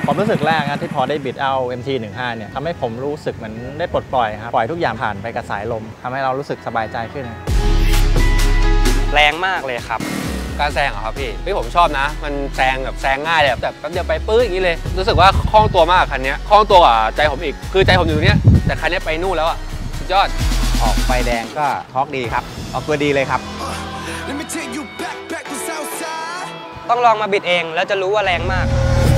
ผมรู้สึกแรกนะที่พอได้บิดเอา MT15 เนี่ยทำให้ผมรู้สึกเหมือนได้ปลดปล่อยครับปล่อยทุกอย่างผ่านไปกับสายลมทำให้เรารู้สึกสบายใจขึ้นแรงมากเลยครับการแซงเหรอครับพี่ผมชอบนะมันแซงแบบแซงง่ายเลยแบบแป๊บเดียวไปปื้ออย่างนี้เลยรู้สึกว่าคล่องตัวมากคันนี้คล่องตัวกว่าใจผมอีกคือใจผมอยู่เนี้ยแต่คันนี้ไปนู่นแล้วอ่ะสุดยอดออกไฟแดงก็ท็อกดีครับออกตัวดีเลยครับต้องลองมาบิดเองแล้วจะรู้ว่าแรงมาก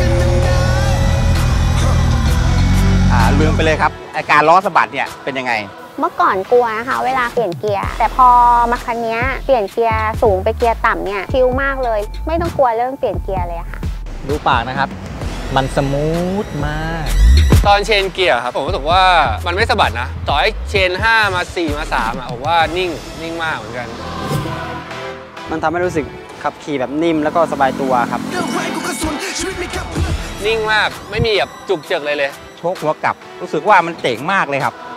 ลืมไปเลยครับอาการล้อสะบัดเนี่ยเป็นยังไงเมื่อก่อนกลัวนะคะเวลาเปลี่ยนเกียร์แต่พอมาคันนี้เปลี่ยนเกียร์สูงไปเกียร์ต่ำเนี่ยชิลมากเลยไม่ต้องกลัวเรื่องเปลี่ยนเกียร์เลยค่ะดูปากนะครับมันสมูทมากตอนเชนเกียร์ครับผมรู้สึกว่ามันไม่สะบัดนะต่อให้เชน5มา4มา3อ่ะผมว่านิ่งมากเหมือนกันมันทำให้รู้สึกขับขี่แบบนิ่มแล้วก็สบายตัวครับนิ่งมากไม่มีแบบจุกเจิกเลยโชคหัวกลับรู้สึกว่ามันเจ๋งมากเลยครับ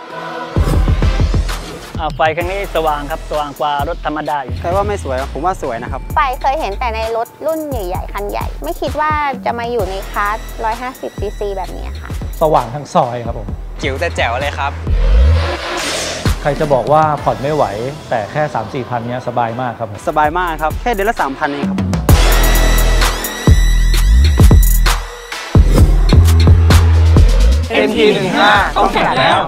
ไฟครั้งนี้สว่างครับสว่างกว่ารถธรรมดาใครว่าไม่สวยผมว่าสวยนะครับไฟเคยเห็นแต่ในรถรุ่นใหญ่ๆคันใหญ่ไม่คิดว่าจะมาอยู่ในคลาส150 cc แบบนี้ค่ะสว่างทั้งซอยครับผมจิ๋วแต่แจ๋วเลยครับใครจะบอกว่าผ่อนไม่ไหวแต่แค่ 3-4 พันเนี้ยสบายมากครับสบายมากครับแค่เดือนละ 3,000 เองครับ MT15 ต้องแข่งแล้ว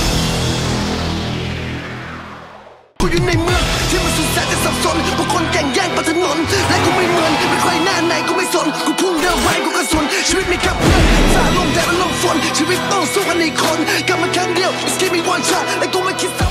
กูอยู่ในเมืองที่มันสุดแสนจะสับสนพวกคนแข่งแย่งบนถนนและกูไม่เหมือนไม่ใครหน้าไหนกูไม่สนกูพุ่งเดินไว้กูกระสุนชีวิตมีแค่เพื่อนฝ่าลมแดดและลมฝนชีวิตต้องสู้กันอีกคนกลับมาครั้งเดียว Just give me one shot และกูไม่คิด